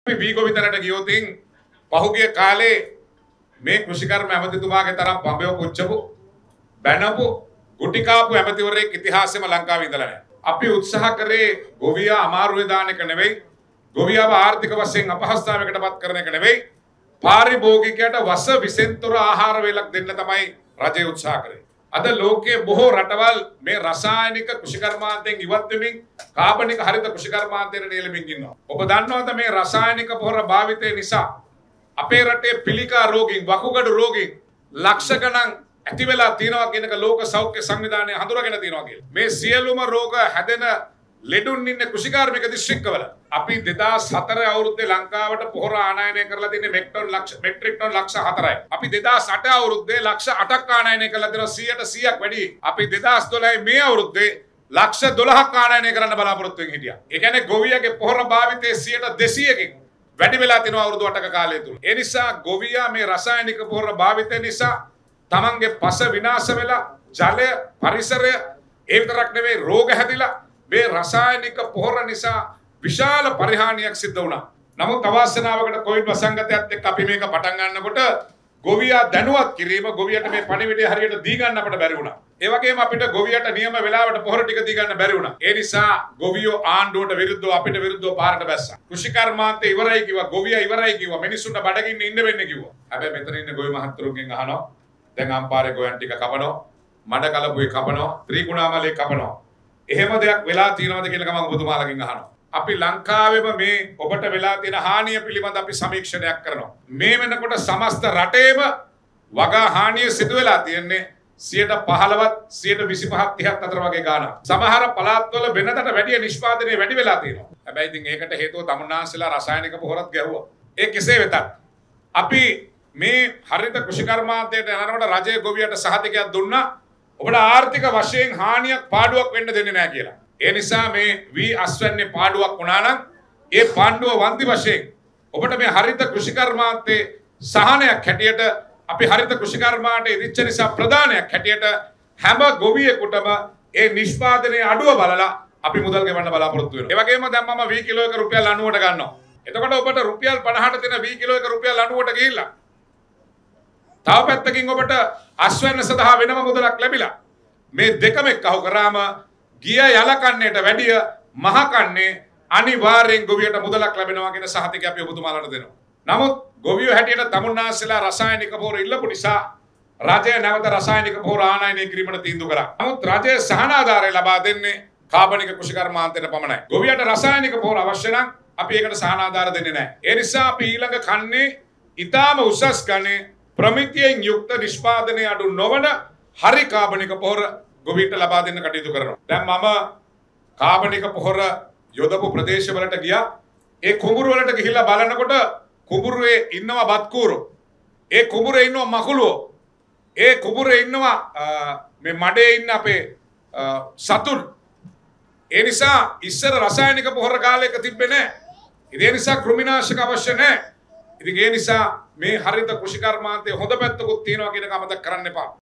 වීගොවිතරට ගියොතින් පහුගිය කාලේ මේ කෘෂිකර්ම ඇමතිතුමාගේ තරම් පඹයෝ පුච්චපු බැනපු ගුටි කාපු ඇමතිවරයෙක් ඉතිහාසෙම ලංකාවේ ඉඳලා නැහැ. අපි උත්සාහ කරේ ගොවියා අමාරුවේ දාන එක නෙවෙයි, ගොවියාව ආර්ථික වශයෙන් අපහසුතාවයකටපත් කරන එක නෙවෙයි, පාරිභෝගිකයට වස විසෙන්තර ආහාර වේලක් දෙන්න තමයි රජය උත්සාහ කරේ. අද ලෝකයේ බොහෝ රටවල් මේ රසායනික කෘෂිකර්මාන්තයෙන් ඉවත් වෙමින් කාබනික හරිත කෘෂිකර්මාන්තයට නියැලෙමින් ඉන්නවා. ඔබ දන්නවද මේ රසායනික පොහොර භාවිතය නිසා අපේ රටේ පිළිකා රෝගීන්, වකුගඩු රෝගීන් ලක්ෂ ගණන් ඇති වෙලා තියෙනවා කියන එක ලෝක සෞඛ්‍ය සංවිධානය හඳුනාගෙන තියෙනවා කියලා. මේ සියලුම රෝග හැදෙන ලෙඩුන් ඉන්නේ කෘෂිකාර්මික දිස්ත්‍රික්කවල. අපි 2004 අවුරුද්දේ ලංකාවට පොහොර ආනයනය කරලා තියෙන්නේ මෙට්‍රික් ටන් ලක්ෂ 4යි. අපි 2008 අවුරුද්දේ ලක්ෂ 8ක් ආනයනය කරලා තියෙනවා, 100%ක් වැඩි. අපි 2012 මේ අවුරුද්දේ ලක්ෂ 12ක් ආනයනය කරන්න බලාපොරොත්තු වෙමින් හිටියා. ඒ කියන්නේ ගොවියගේ පොහොර භාවිතයේ 200කින් වැඩි වෙලා තියෙනවා අවුරුදු 8ක කාලය තුල. ඒ නිසා ගොවියා මේ රසායනික පොහොර භාවිතය නිසා තමන්ගේ පස විනාශ වෙලා, ජලය, පරිසරය ඒ විතරක් නෙවෙයි රෝග හැදිලා මේ රසායනික පොහොර නිසා විශාල පරිහානියක් සිද්ධ වුණා. නමුත් අවාසනාවකට කොවිඩ් වසංගතයත් එක්ක අපි මේක පටන් ගන්නකොට ගොවියා දැනුවත් කිරීම, ගොවියට මේ පණිවිඩය හරියට දී ගන්න අපිට බැරි වුණා. ඒ වගේම අපිට ගොවියට නියම වෙලාවට පොහොර ටික දී ගන්න බැරි වුණා. ඒ නිසා ගොවියෝ ආණ්ඩුවට විරුද්ධව අපිට විරුද්ධව පාරට බැස්සා. කෘෂිකර්මාන්තේ ඉවරයි කිව්වා, ගොවියා ඉවරයි කිව්වා, මිනිස්සුන්ට බඩගින්න ඉන්න වෙන්නේ කිව්වා. හැබැයි මෙතන ඉන්න ගොවි මහත්තුරුන්ගෙන් අහනවා, දැන් අම්පාරේ ගොයන් ටික කපනවා, මඩ කලපුවේ කපනවා, ත්‍රිකුණාමලේ කපනවා. එහෙම දෙයක් වෙලා තියෙනවද කියලා මම ඔබතුමාලගෙන් අහනවා. අපි ලංකාවේම මේ ඔබට වෙලා තියෙන හානිය පිළිබඳ අපි සමීක්ෂණයක් කරනවා. මේ වෙනකොට සමස්ත රටේම වගා හානිය සිදු වෙලා තියෙන්නේ 15%, 25%, 30% අතර වගේ ගාණක්. සමහර පළාත්වල වෙනදට වැඩිය නිෂ්පාදනය වැඩි වෙලා තියෙනවා. හැබැයි ඉතින් ඒකට හේතුව තමුන්නාන්සලා රසායනික පොහොරත් ගැහුවා. ඒ කෙසේ වෙතත් අපි මේ හරිත කෘෂිකර්මාන්තයට යනකොට රජයේ ගොවියට සහතිකයක් දුන්නා ඔබට ආර්ථික වශයෙන් හානියක් පාඩුවක් වෙන්න දෙන්නේ නැහැ කියලා. ඒ නිසා මේ වී අස්වැන්නේ පාඩුවක් වුණා නම් ඒ පාණ්ඩුව වන්දි වශයෙන් ඔබට මේ හරිත කෘෂිකර්මාන්තයේ සහනයක් හැටියට අපි හරිත කෘෂිකර්මාන්තයේ ඉදිච්ච නිසා ප්‍රදානයක් හැටියට හැම ගොවියෙකුටම ඒ නිෂ්පාදනයේ අඩුව බලලා අපි මුදල් ගෙවන්න බලාපොරොත්තු වෙනවා. ඒ වගේම දැන් මම වී කිලෝ එක රුපියල් 90ට ගන්නවා. එතකොට ඔබට රුපියල් 50ට දෙන වී කිලෝ එක රුපියල් 90ට ගිහිල්ලා තව පැත්තකින් ඔබට අස්වැන්න සඳහා වෙනම මුදලක් ලැබිලා මේ දෙකම එක්කව කරාම ගිය යල කන්නේට වැඩිය මහ කන්නේ අනිවාර්යෙන් ගොවියට මුදලක් ලැබෙනවා කියන සහතිකය අපි ඔබතුමාලට දෙනවා. නමුත් ගොවියෝ හැටියට තමුන්නාන්සලා රසායනික පොහොර ඉල්ලපු නිසා රජය නැවත රසායනික පොහොර ආනයනය කිරීමට තීන්දුව කරා. නමුත් රජය සහනාධාරය ලබා දෙන්නේ කාබනික කෘෂිකර්මාන්තයට පමණයි. ගොවියට රසායනික පොහොර අවශ්‍ය නම් අපි ඒකට සහනාධාර දෙන්නේ නැහැ. ඒ නිසා අපි ඊළඟ කන්නේ ඊටාම උසස් ගන්නේ ප්‍රමිතියෙන් යුක්ත නිෂ්පාදනය අඩු නොවන හරි කාබනික පොහොර ගොවියට ලබා දෙන්න කටයුතු කරනවා. දැන් මම කාබනික පොහොර යොදපු ප්‍රදේශවලට ගියා. ඒ කුඹුරු වලට ගිහිල්ලා බලනකොට කුඹුරුවේ ඉන්නවා බත්කූරෝ. ඒ කුඹුරේ ඉන්නවා මකුළුවෝ. ඒ කුඹුරේ ඉන්නවා මේ මඩේ ඉන්න අපේ සතුන්. ඒ නිසා ඉස්සර රසායනික පොහොර කාලයක තිබ්බේ නැහැ. ඒ නිසා කෘමිනාශක අවශ්‍ය නැහැ. ඉතින් ඒ නිසා මේ හරිත කෘෂිකර්මාන්තයේ හොඳ පැත්තකුත් තියෙනවා කියන එක අමතක කරන්න එපා.